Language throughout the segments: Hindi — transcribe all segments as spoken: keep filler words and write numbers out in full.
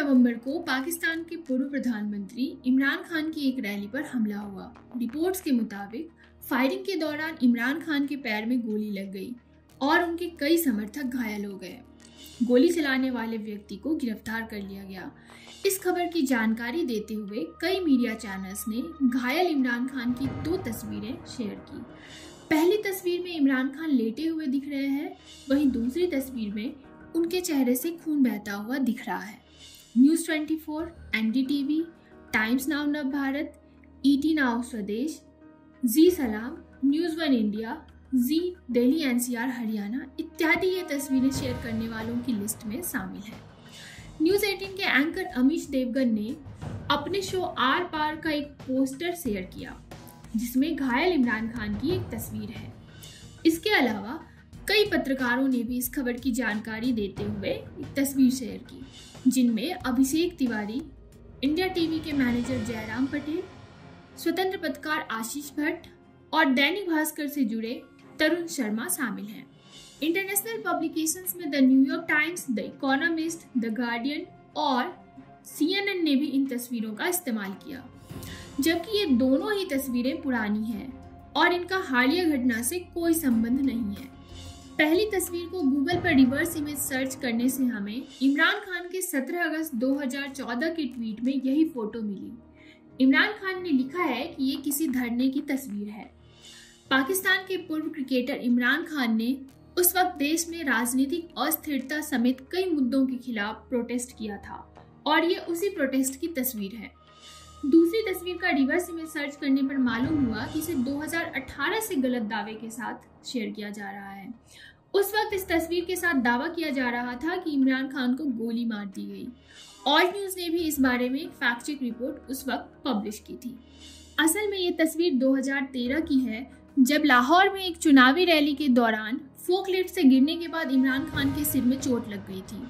नवंबर को पाकिस्तान के पूर्व प्रधानमंत्री इमरान खान की एक रैली पर हमला हुआ। रिपोर्ट्स के मुताबिक फायरिंग के दौरान इमरान खान के पैर में गोली लग गई और उनके कई समर्थक घायल हो गए। गोली चलाने वाले व्यक्ति को गिरफ्तार कर लिया गया। इस खबर की जानकारी देते हुए कई मीडिया चैनल्स ने घायल इमरान खान की दो तस्वीरें शेयर की। पहली तस्वीर में इमरान खान लेटे हुए दिख रहे हैं, वहीं दूसरी तस्वीर में उनके चेहरे से खून बहता हुआ दिख रहा है। News twenty four, N D T V, times now Nav Bharat, E T now Swadesh, Zee Salaam, news one India, Zee Delhi N C R Haryana इत्यादि ये तस्वीरें शेयर करने वालों की लिस्ट में शामिल है। न्यूज़ एटीन के एंकर अमीश देवगन ने अपने शो आर पार का एक पोस्टर शेयर किया जिसमें घायल इमरान खान की एक तस्वीर है। इसके अलावा कई पत्रकारों ने भी इस खबर की जानकारी देते हुए एक तस्वीर शेयर की, जिनमें अभिषेक तिवारी, इंडिया टीवी के मैनेजर जयराम पटेल, स्वतंत्र पत्रकार आशीष भट्ट और दैनिक भास्कर से जुड़े तरुण शर्मा शामिल हैं। इंटरनेशनल पब्लिकेशंस में the New York Times, the Economist, the Guardian और सी एन एन ने भी इन तस्वीरों का इस्तेमाल किया, जबकि ये दोनों ही तस्वीरें पुरानी हैं और इनका हालिया घटना से कोई संबंध नहीं है। पहली तस्वीर को गूगल पर रिवर्स इमेज सर्च करने से हमें इमरान खान के सत्रह अगस्त दो हज़ार चौदह के ट्वीट में यही फोटो मिली। इमरान खान ने लिखा है कि ये किसी धरने की तस्वीर है। पाकिस्तान के पूर्व क्रिकेटर इमरान खान ने उस वक्त देश में राजनीतिक अस्थिरता समेत कई मुद्दों के खिलाफ प्रोटेस्ट किया था और ये उसी प्रोटेस्ट की तस्वीर है। दूसरी तस्वीर का रिवर्स इमेज सर्च करने पर मालूम हुआ कि इसे दो हज़ार अठारह से गलत दावे के साथ शेयर किया जा रहा है। उस वक्त इस तस्वीर के साथ दावा किया जा रहा था कि इमरान खान को गोली मार दी गई। ऑल न्यूज़ ने भी इस बारे में एक फैक्ट चेक रिपोर्ट उस वक्त पब्लिश की थी। असल में ये तस्वीर दो हज़ार तेरह की है, जब लाहौर में एक चुनावी रैली के दौरान फोकलिफ्ट से गिरने के बाद इमरान खान के सिर में चोट लग गई थी।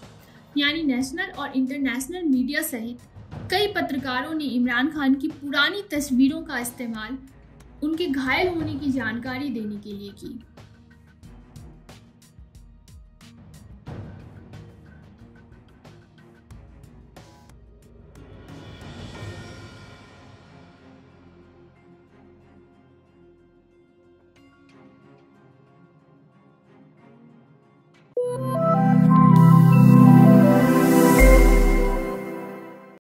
यानी नेशनल और इंटरनेशनल मीडिया सहित कई पत्रकारों ने इमरान खान की पुरानी तस्वीरों का इस्तेमाल उनके घायल होने की जानकारी देने के लिए की।